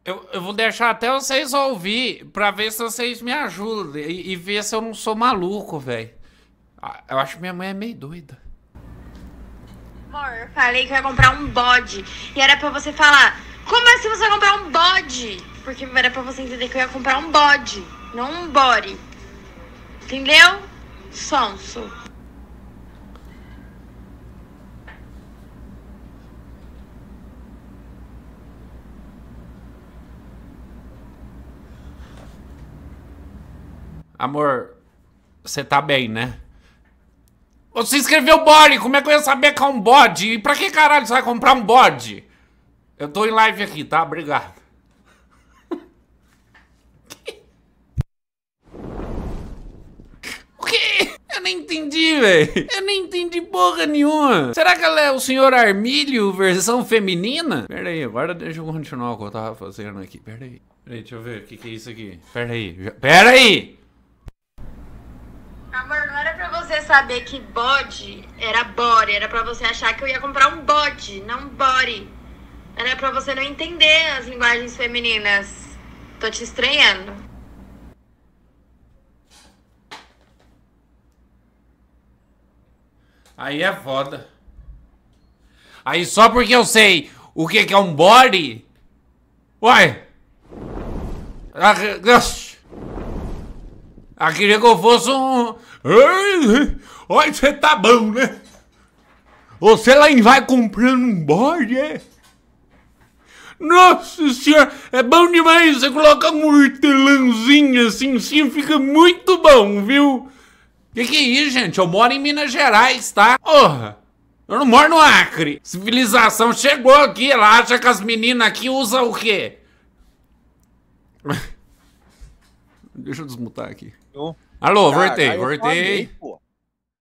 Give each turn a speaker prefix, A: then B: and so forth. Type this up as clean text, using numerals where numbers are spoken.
A: Eu vou deixar até vocês ouvir pra ver se vocês me ajudam e ver se eu não sou maluco, velho. Eu acho que minha mãe é meio doida.
B: Amor, eu falei que eu ia comprar um bode. E era pra você falar, como é que você vai comprar um bode? Porque era pra você entender que eu ia comprar um bode, não um body. Entendeu? Sonso.
A: Amor, você tá bem, né? Você escreveu body, como é que eu ia saber que é um bode? E pra que caralho você vai comprar um bode? Eu tô em live aqui, tá? Obrigado. O quê? Eu nem entendi, velho. Eu nem entendi porra nenhuma. Será que ela é o senhor Armílio versão feminina? Pera aí, agora deixa eu continuar o que eu tava fazendo aqui. Pera aí. Pera aí, deixa eu ver o que é isso aqui. Pera aí. Pera aí!
B: Amor, não era pra você saber que bode era body, era pra você achar que eu ia comprar um bode, não body. Era pra você não entender as linguagens femininas. Tô te estranhando.
A: Aí é foda. Aí só porque eu sei o que é um body... Uai! Queria que eu fosse um... Olha, você tá bom, né? Você lá vai comprando um bode, é? Nossa senhora, é bom demais. Você coloca um hortelãozinho assim em cima, fica muito bom, viu? Que é isso, gente? Eu moro em Minas Gerais, tá? Porra! Eu não moro no Acre. Civilização chegou aqui, ela acha que as meninas aqui usam o quê? Deixa eu desmutar aqui. Alô, voltei.